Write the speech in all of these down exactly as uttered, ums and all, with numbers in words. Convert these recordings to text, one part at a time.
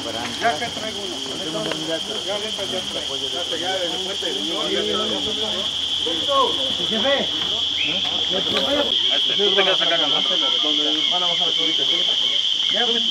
Ya que traigo uno. Ya le empecé a traer. Ya de puente de niño. Jefe. Tú te quedas acá cantando. Donde van a bajar ahorita. Ya, pues.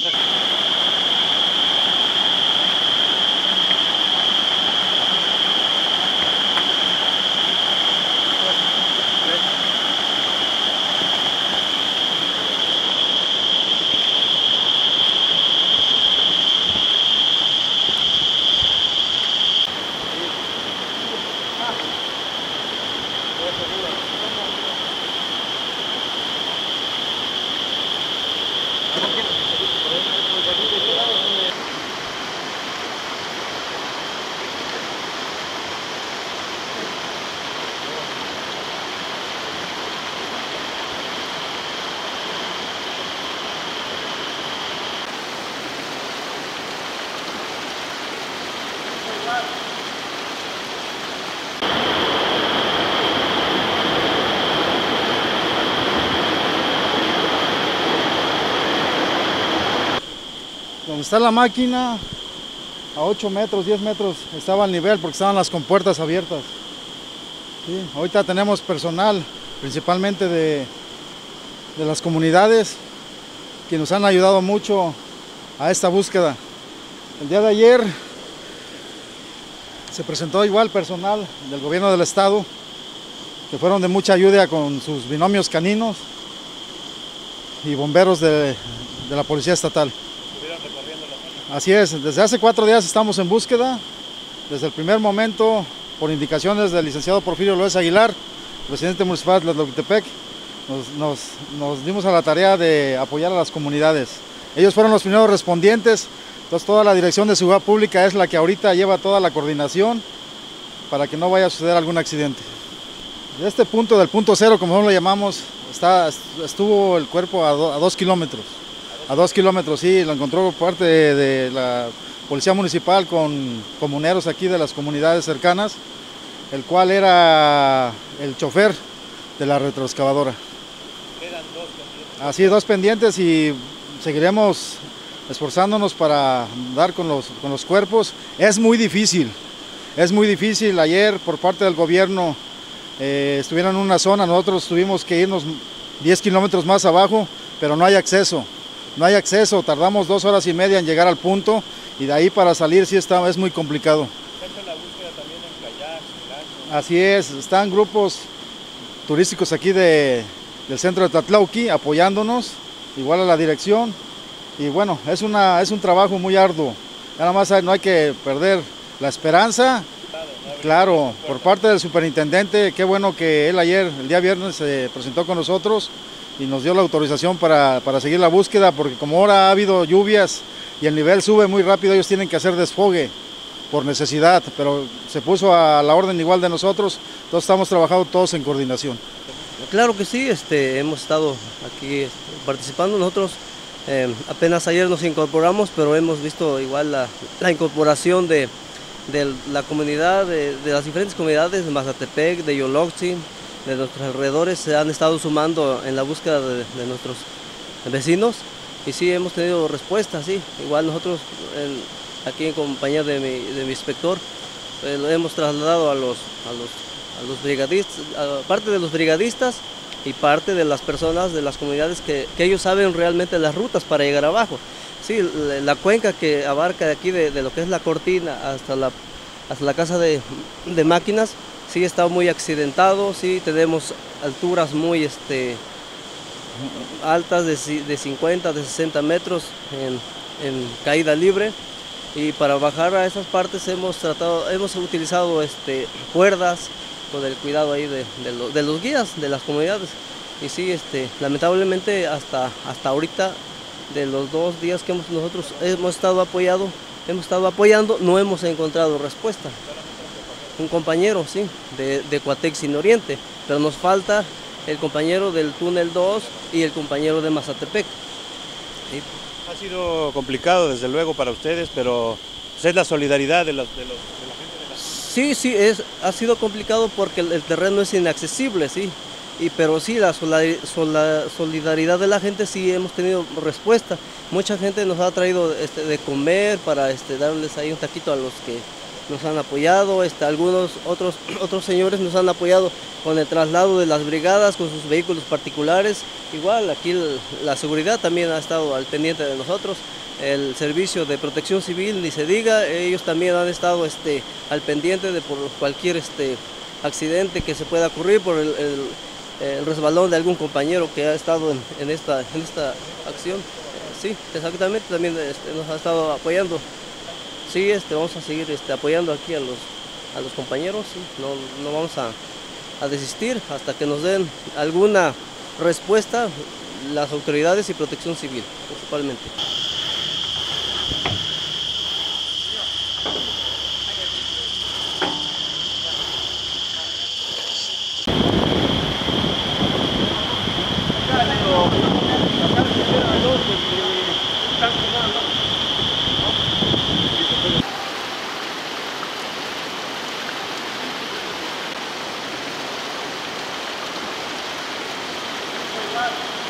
Donde está la máquina, a ocho metros, diez metros, estaba al nivel porque estaban las compuertas abiertas. Sí, ahorita tenemos personal, principalmente de, de las comunidades, que nos han ayudado mucho a esta búsqueda. El día de ayer se presentó igual personal del gobierno del estado, que fueron de mucha ayuda con sus binomios caninos y bomberos de, de la policía estatal. Así es, desde hace cuatro días estamos en búsqueda. Desde el primer momento, por indicaciones del licenciado Porfirio López Aguilar, presidente municipal de Tlatlauquitepec, nos, nos, nos dimos a la tarea de apoyar a las comunidades. Ellos fueron los primeros respondientes, entonces toda la Dirección de Seguridad Pública es la que ahorita lleva toda la coordinación para que no vaya a suceder algún accidente. De este punto, del punto cero, como nosotros lo llamamos, está, estuvo el cuerpo a, do, a dos kilómetros. A dos kilómetros, sí, lo encontró por parte de, de la Policía Municipal con comuneros aquí de las comunidades cercanas, el cual era el chofer de la retroexcavadora. Quedan dos pendientes. Así, dos pendientes y seguiremos esforzándonos para dar con los, con los cuerpos. Es muy difícil, es muy difícil. Ayer por parte del gobierno eh, estuvieron en una zona, nosotros tuvimos que irnos diez kilómetros más abajo, pero no hay acceso. No hay acceso, tardamos dos horas y media en llegar al punto y de ahí para salir sí está, es muy complicado. ¿Se ha hecho la búsqueda también en kayak, en lancha? Así es, están grupos turísticos aquí de, del centro de Tlatlauqui apoyándonos, igual a la dirección, y bueno, es, una, es un trabajo muy arduo, nada más hay, no hay que perder la esperanza. Claro, por parte del superintendente, qué bueno que él ayer, el día viernes, se presentó con nosotros y nos dio la autorización para, para seguir la búsqueda, porque como ahora ha habido lluvias y el nivel sube muy rápido, ellos tienen que hacer desfogue por necesidad, pero se puso a la orden igual de nosotros, entonces estamos trabajando todos en coordinación. Claro que sí, este, hemos estado aquí este, participando nosotros, eh, apenas ayer nos incorporamos, pero hemos visto igual la, la incorporación de, de la comunidad, de, de las diferentes comunidades de Mazatepec, de Yoloxi, de nuestros alrededores, se han estado sumando en la búsqueda de, de nuestros vecinos y sí hemos tenido respuestas, sí, igual nosotros en, aquí en compañía de mi, de mi inspector eh, lo hemos trasladado a los, a los, a los brigadistas, a parte de los brigadistas y parte de las personas de las comunidades que, que ellos saben realmente las rutas para llegar abajo. Sí, la, la cuenca que abarca de aquí de, de lo que es la Cortina hasta la, hasta la casa de, de máquinas, sí está muy accidentado, sí tenemos alturas muy este, altas de, de cincuenta, de sesenta metros en, en caída libre, y para bajar a esas partes hemos tratado, hemos utilizado este, cuerdas con el cuidado ahí de, de, lo, de los guías de las comunidades. Y sí, este, lamentablemente hasta, hasta ahorita, de los dos días que hemos, nosotros hemos estado apoyado, hemos estado apoyando, no hemos encontrado respuesta. Un compañero, sí, de, de Coatexin Oriente, pero nos falta el compañero del túnel dos y el compañero de Mazatepec. ¿Sí? Ha sido complicado desde luego para ustedes, pero pues, es la solidaridad de, los, de, los, de la gente de la... Sí, sí, es, ha sido complicado porque el, el terreno es inaccesible, sí. Y, pero sí, la solidaridad de la gente sí hemos tenido respuesta. Mucha gente nos ha traído este, de comer para este, darles ahí un taquito a los que nos han apoyado. Este, algunos otros, otros señores nos han apoyado con el traslado de las brigadas, con sus vehículos particulares. Igual aquí la seguridad también ha estado al pendiente de nosotros. El servicio de protección civil, ni se diga, ellos también han estado este, al pendiente de por cualquier este, accidente que se pueda ocurrir por el, el el resbalón de algún compañero que ha estado en, en, esta, en esta acción. Eh, sí, exactamente, también este, nos ha estado apoyando. Sí, este, vamos a seguir este, apoyando aquí a los, a los compañeros, sí. no, no vamos a, a desistir hasta que nos den alguna respuesta las autoridades y protección civil, principalmente. Claro.